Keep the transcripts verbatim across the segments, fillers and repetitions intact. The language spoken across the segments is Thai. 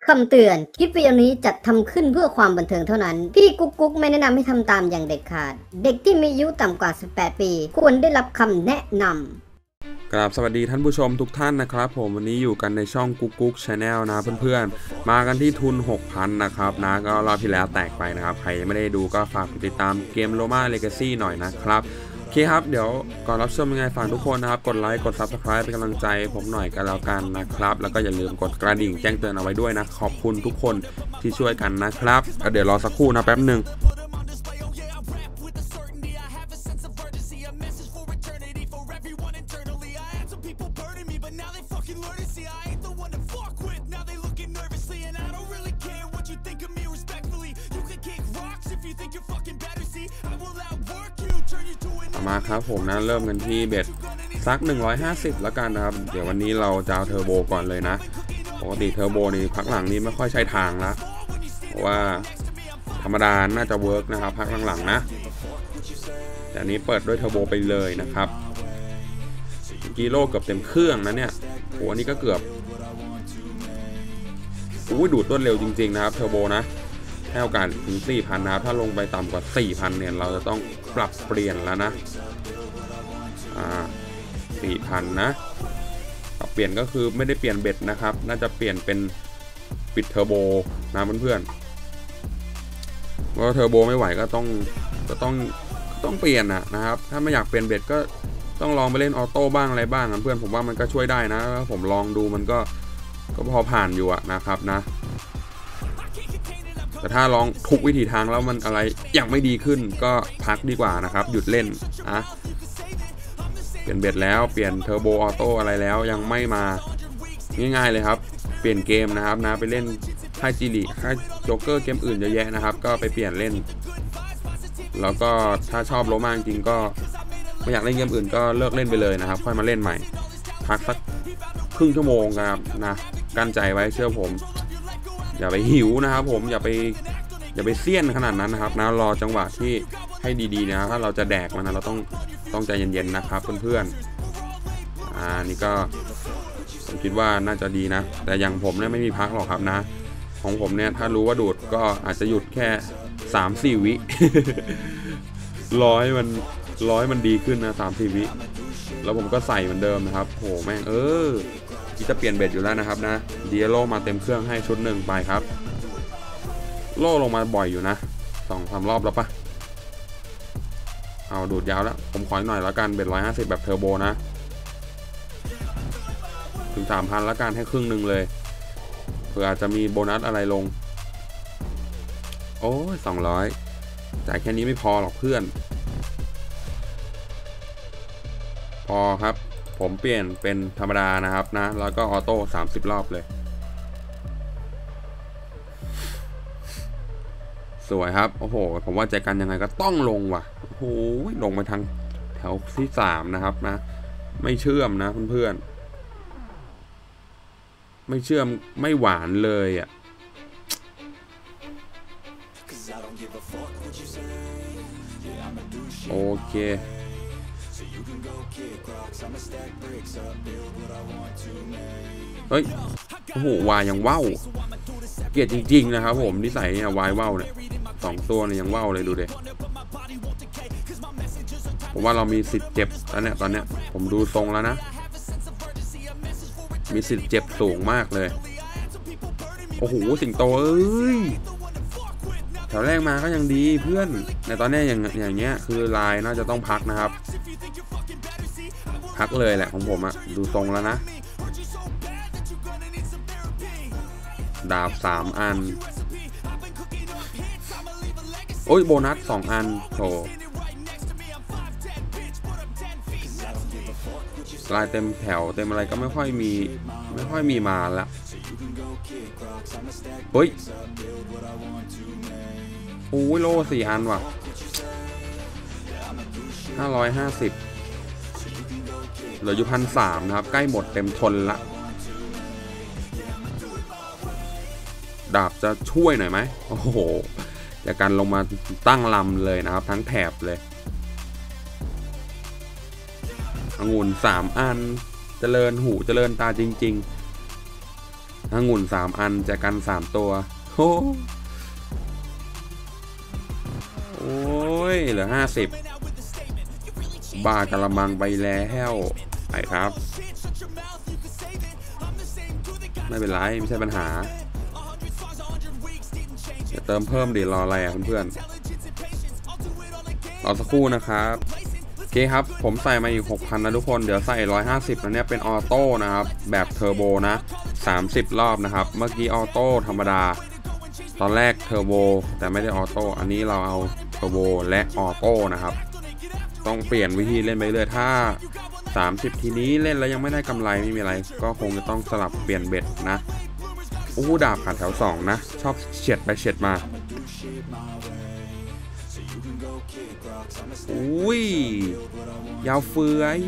คำเตือนคลิปวิดีโอนี้จัดทำขึ้นเพื่อความบันเทิงเท่านั้นพี่กุ๊กกุ๊กไม่แนะนำให้ทำตามอย่างเด็ดขาดเด็กที่มีอายุต่ำกว่าสิบแปดปีควรได้รับคำแนะนำกราบสวัสดีท่านผู้ชมทุกท่านนะครับผมวันนี้อยู่กันในช่องกุ๊กกุ๊กชาแนลนะเพื่อนๆมากันที่ทุน หกพัน นะครับนะก็รอบที่แล้วแตกไปนะครับใครยังไม่ได้ดูก็ฝากติดตามเกม Roma Legacy หน่อยนะครับโอเคครับเดี๋ยวก่อนรับชมยังไงฝากทุกคนนะครับกดไลค์กด ซับสไครบ์ เป็นกำลังใจผมหน่อยกันแล้วกันนะครับแล้วก็อย่าลืมกดกระดิ่งแจ้งเตือนเอาไว้ด้วยนะขอบคุณทุกคนที่ช่วยกันนะครับเดี๋ยวรอสักครู่นะแป๊บหนึ่งมาครับผมนะเริ่มกันที่เบ็ดซักหนึ่งร้อยห้าสิบแล้วกันนะครับเดี๋ยววันนี้เราจะเอาเทอร์โบก่อนเลยนะปกติเทอร์โบนี่พักหลังนี้ไม่ค่อยใช้ทางละเพราะว่าธรรมดาน่าจะเวิร์กนะครับพักหลังๆนะแต่นี้เปิดด้วยเทอร์โบไปเลยนะครับกิโลเกือบเต็มเครื่องนะเนี่ยโหอันนี้ก็เกือบอู้ดูดต้นเร็วจริงๆนะครับเทอร์โบนะให้โอกาสถึง สี่พัน นะครับถ้าลงไปต่ำกว่า สี่พัน เนี่ยเราจะต้องปรับเปลี่ยนแล้วนะอ่า สี่พัน นะปรับเปลี่ยนก็คือไม่ได้เปลี่ยนเบ็ดนะครับน่าจะเปลี่ยนเป็นปิดเทอร์โบนะเพื่อนๆเพราะเทอร์โบไม่ไหวก็ต้องก็ต้องต้องเปลี่ยนนะนะครับถ้าไม่อยากเปลี่ยนเบ็ดก็ต้องลองไปเล่นออโต้บ้างอะไรบ้างเพื่อนผมว่ามันก็ช่วยได้นะผมลองดูมันก็ก็พอผ่านอยู่นะครับนะแต่ถ้าลองทุกวิธีทางแล้วมันอะไรยังไม่ดีขึ้นก็พักดีกว่านะครับหยุดเล่นอ่ะเปลี่ยนเบ็ดแล้วเปลี่ยนเทอร์โบออโต้อะไรแล้วยังไม่มาง่ายๆเลยครับเปลี่ยนเกมนะครับนะไปเล่นค่ายจีรีค่ายโจ๊กเกอร์เกมอื่นเยอะแยะนะครับก็ไปเปลี่ยนเล่นแล้วก็ถ้าชอบโรม่าจริงก็ไม่อยากเล่นเกมอื่นก็เลิกเล่นไปเลยนะครับค่อยมาเล่นใหม่พักสักครึ่งชั่วโมงครับนะกั้นใจไว้เชื่อผมอย่าไปหิวนะครับผมอย่าไปอย่าไปเสี้ยนขนาดนั้นนะครับนะรอจังหวะที่ให้ดีๆนะถ้าเราจะแดกมันนะเราต้องต้องใจเย็นๆนะครับเพื่อนๆอ่านี่ก็ผมคิดว่าน่าจะดีนะแต่อย่างผมเนี่ยไม่มีพักหรอกครับนะของผมเนี่ยถ้ารู้ว่าดูดก็อาจจะหยุดแค่ สามสี่ วิ ร้อยมันร้อยมันดีขึ้นนะ สามสี่ วิแล้วผมก็ใส่เหมือนเดิมนะครับโหแม่งเออที่จะเปลี่ยนเบ็ดอยู่แล้วนะครับนะดีโลมาเต็มเครื่องให้ชุดหนึ่งไปครับโล่ลงมาบ่อยอยู่นะสองสามรอบแล้วปะเอาดูดยาวแล้วผมขอหน่อยแล้วกันเบ็ดร้อยห้าสิบแบบเทอร์โบนะถึง สามพัน แล้วกันให้ครึ่งหนึ่งเลยเผื่ออาจจะมีโบนัสอะไรลงโอ้ยสองร้อยจ่ายแค่นี้ไม่พอหรอกเพื่อนพอครับผมเปลี่ยนเป็นธรรมดานะครับนะแล้วก็ออโต้สามสิบรอบเลยสวยครับโอ้โหผมว่าใจกันยังไงก็ต้องลงว่ะโอ้โหลงไปทางแถวที่สามนะครับนะไม่เชื่อมนะเพื่อนๆไม่เชื่อมไม่หวานเลยอ่ะโอเคเฮ้ยโอ้โหวายยังว่าวเกลียดจริงๆนะครับผมนิสัยเนี่ยวายว่าวเนี่ยสองตัวเนี่ยยังว่าวเลยดูเด็ผมว่าเรามีสิทธิ์เจ็บแล้วเนี่ยตอนเนี้ยผมดูทรงแล้วนะมีสิทธิ์เจ็บสูงมากเลยโอ้โหสิงโตเอ้ยแถวแรกมาก็ยังดีเพื่อนในตอนนี้อย่างอย่างเงี้ยคือลายน่าจะต้องพักนะครับพักเลยแหละของผมอะดูทรงแล้วนะดาบสามอันโอ้ยโบนัสสองอันโถลายเต็มแถวเต็มอะไรก็ไม่ค่อยมีไม่ค่อยมีมาละเฮ้ยโอ้ยโลสี่อันว่ะห้าร้อยห้าสิบเหลืออยู่พันสามนะครับใกล้หมดเต็มทนละดาบจะช่วยหน่อยไหมโอ้โหจากการลงมาตั้งลำเลยนะครับทั้งแถบเลยองุ่นสามอันเจริญหูเจริญตาจริงๆองุ่นสามอันแจกันสามตัวโอ้โอ้ยเหลือห้าสิบบ้ากระมังไปแล้วไปครับไม่เป็นไรไม่ใช่ปัญหาจะเติมเพิ่มดิรออะไรอ่ะเพื่อนๆรอสักครู่นะครับโอเคครับผมใส่มาอีก หกพัน นะทุกคนเดี๋ยวใส่หนึ่งร้อยห้าสิบแล้วเนี่ยเป็นออโต้นะครับแบบเทอร์โบนะสามสิบรอบนะครับเมื่อกี้ออโต้ธรรมดาตอนแรกเทอร์โบแต่ไม่ได้ออโต้อันนี้เราเอาเทอร์โบและออโต้นะครับต้องเปลี่ยนวิธีเล่นไปเรื่อยถ้าสามสิบทีนี้เล่นแล้วยังไม่ได้กำไรไม่มีอะไรก็คงจะต้องสลับเปลี่ยนเบ็ดนะอู้ดาบขาแถวสองนะชอบเฉียดไปเฉียดมาอุ้ยยาวเฟือย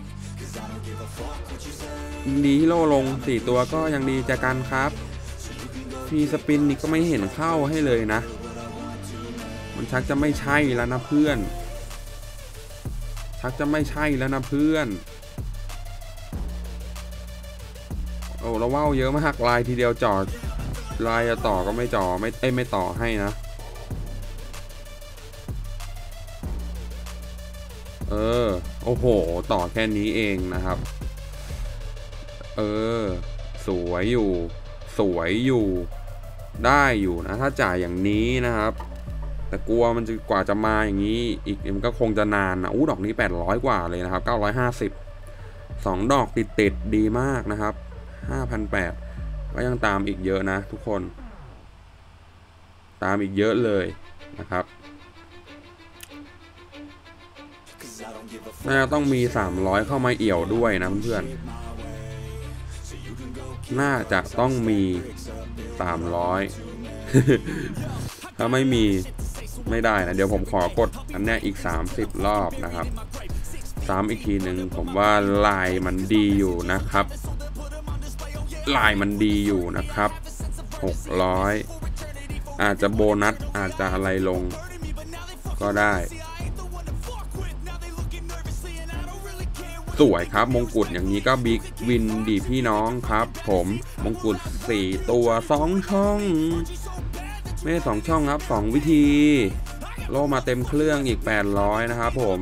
ดีที่โลลงสี่ตัวก็ยังดีจากกันครับฟีสปินนี่ก็ไม่เห็นเข้าให้เลยนะมันชักจะไม่ใช่แล้วนะเพื่อนชักจะไม่ใช่แล้วนะเพื่อนโอ้เราว่าวเยอะมากลายทีเดียวจ่อลายจะต่อก็ไม่จ่อไม่เอ้ยไม่ต่อให้นะเออโอ้โหต่อแค่นี้เองนะครับเออสวยอยู่สวยอยู่ได้อยู่นะถ้าจ่ายอย่างนี้นะครับแต่กลัวมันจะกว่าจะมาอย่างนี้อีกมันก็คงจะนานนะอู้ดอกนี้แปดร้อยกว่าเลยนะครับเก้าร้อยห้าสิบสองดอกติดติดดีมากนะครับ ห้าพันแปดร้อย ก็ยังตามอีกเยอะนะทุกคนตามอีกเยอะเลยนะครับน่าต้องมีสามร้อยเข้ามาเอี่ยวด้วยนะเพื่อนน่าจะต้องมีสามร้อย ถ้าไม่มีไม่ได้นะเดี๋ยวผมขอกดอันนี้อีกสามสิบรอบนะครับซ้ำอีกทีหนึ่งผมว่าลายมันดีอยู่นะครับลายมันดีอยู่นะครับหกร้อยอาจจะโบนัสอาจจะอะไรลงก็ได้สวยครับมงกุฎอย่างนี้ก็บิ๊กวินดีพี่น้องครับผมมงกุฎสี่ตัวสองช่องไม่สองช่องครับสองวิธีโลมาเต็มเครื่องอีกแปดร้อยนะครับผม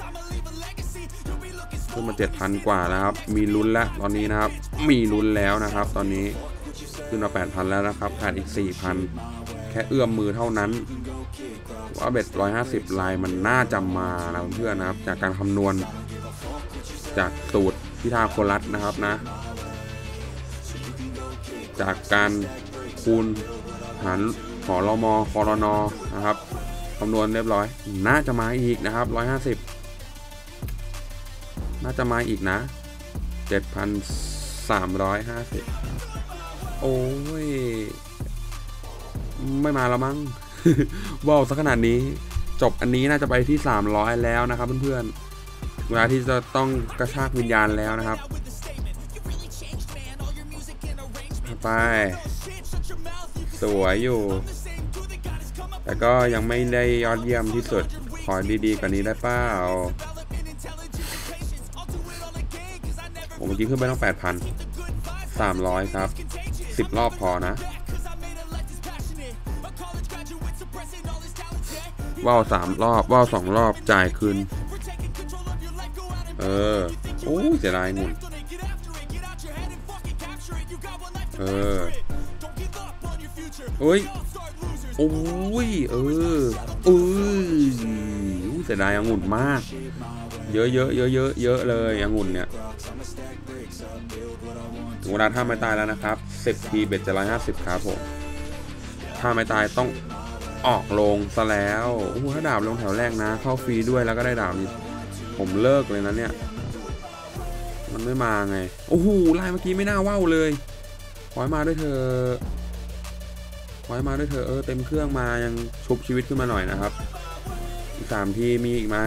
ขึ้นมา เจ็ดพัน กว่าแล้วครับมีลุ้นแล้วตอนนี้นะครับมีลุ้นแล้วนะครับตอนนี้ขึ้นมา แปดพัน แล้วนะครับขาดอีก สี่พัน แค่เอื้อมมือเท่านั้นว่าเบ็ดหนึ่งร้อยห้าสิบลายมันน่าจะมานะเพื่อนนะครับจากการคำนวณจากสูตรพิธาโคลัสนะครับนะจากการคูณหารหอรมอคอรนอนะครับคำนวณเรียบร้อยน่าจะมาอีกนะครับหนึ่งร้อยห้าสิบน่าจะมาอีกนะ เจ็ดพันสามร้อยห้าสิบ โอ้ยไม่มาแล้วมั้ง บอกสักขนาดนี้จบอันนี้น่าจะไปที่สามร้อยแล้วนะครับเพื่อนๆเวลาที่จะต้องกระชากวิญญาณแล้วนะครับไปสวยอยู่แต่ก็ยังไม่ได้ยอดเยี่ยมที่สุดขอดีๆกว่านี้ได้เปล่าผมเมื่อกี้ขึ้นไปต้อง แปดพันสามร้อย ครับสิบรอบพอนะว่าวสามรอบว่าวสองรอบจ่ายคืนเออโอ้เสียดายงุ่นเออโอ้ยโอ้ยเออเออเสียดายองุ่นมากเยอะเยอะเยอะเยอะเยอะเลยองุ่นเนี่ยถึงเวลาถ้าไม่ตายแล้วนะครับสิบทีเบ็ดจะร้อยห้าสิบครับผมถ้าไม่ตายต้องออกลงซะแล้วโอ้โหถ้าดาบลงแถวแรกนะเข้าฟรีด้วยแล้วก็ได้ดาบนี้ผมเลิกเลยนะเนี่ยมันไม่มาไงโอ้โหลายเมื่อกี้ไม่น่าว่าวเลยขอให้มาด้วยเธอขอให้มาด้วยเธอเออเต็มเครื่องมายังชุบชีวิตขึ้นมาหน่อยนะครับอีกสามทีมีอีกไหม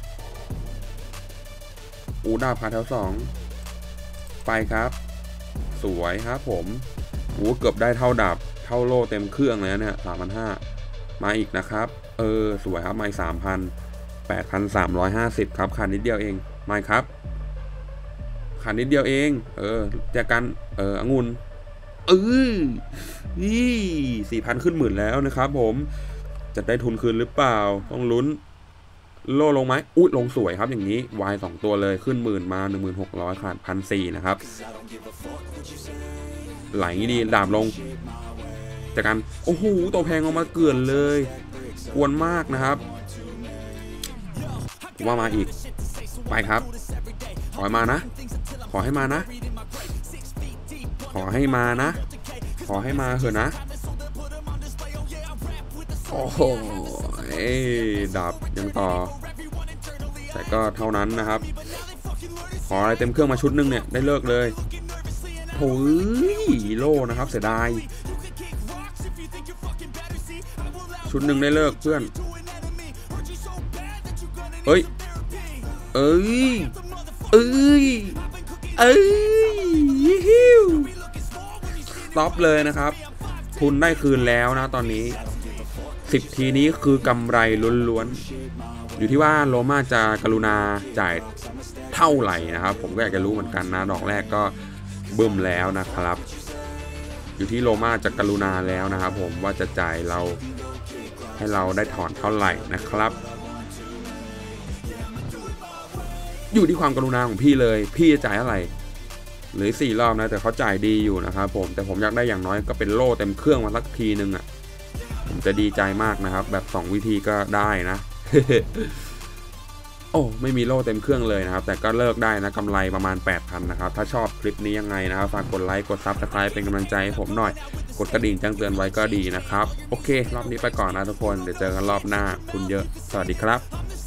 อูดาบขาแถวสองไปครับสวยครับผมโอ้เกือบได้เท่าดาบเท่าโล่เต็มเครื่องเลยเนี่ยสามพันห้ามาอีกนะครับเออสวยครับมาสามพันแปดพันสามร้อยห้าสิบครับขาดนิดเดียวเองมาครับขาดนิดเดียวเองเออแจกันเออองุ่นเออนี่สี่พันขึ้นหมื่นแล้วนะครับผมจะได้ทุนคืนหรือเปล่าต้องลุ้นโล่ลงไหมอุ้ยลงสวยครับอย่างนี้วายสองตัวเลยขึ้นหมื่นมา หนึ่งพันหกร้อย ขาด หนึ่งพันสี่ร้อย นะครับไหลงี้ดีดาบลงจากกันโอ้โหตัวแพงออกมาเกลื่อนเลยกวนมากนะครับว่ามาอีกไปครับขอให้มานะขอให้มานะขอให้มานะขอให้มาเถอะนะโอ้โหดาบยังต่อแต่ก็เท่านั้นนะครับขออะไรเต็มเครื่องมาชุดหนึ่งเนี่ยได้เลิกเลยโอ้ยโล่นะครับเสียดายชุดหนึ่งได้เลิกเพื่อนเอ้ยเอ้ยเอ้ยเอ้ยฮิวต็อปเลยนะครับทุนได้คืนแล้วนะตอนนี้สิบทีนี้คือกำไรล้วนๆอยู่ที่ว่าโรม่าจะกรุณาจ่ายเท่าไหร่นะครับผมก็อยากจะรู้เหมือนกันนะดอกแรกก็บึ้มแล้วนะครับอยู่ที่โรม่าจะกรุณาแล้วนะครับผมว่าจะจ่ายเราให้เราได้ถอนเท่าไหร่นะครับอยู่ที่ความกรุณาของพี่เลยพี่จะจ่ายเท่าไหร่หรือสี่รอบนะแต่เขาจ่ายดีอยู่นะครับผมแต่ผมอยากได้อย่างน้อยก็เป็นโล่เต็มเครื่องมาสักทีนึงอ่ะผมจะดีใจมากนะครับแบบสองวิธีก็ได้นะ โอ้ไม่มีโล่เต็มเครื่องเลยนะครับแต่ก็เลิกได้นะกำไรประมาณ แปดพัน นะครับถ้าชอบคลิปนี้ยังไงนะครับฝากกดไลค์กดซับสไครป์เป็นกำลังใจให้ผมหน่อยกดกระดิ่งแจ้งเตือนไว้ก็ดีนะครับโอเครอบนี้ไปก่อนนะทุกคนเดี๋ยวเจอกันรอบหน้าคุณเยอะสวัสดีครับ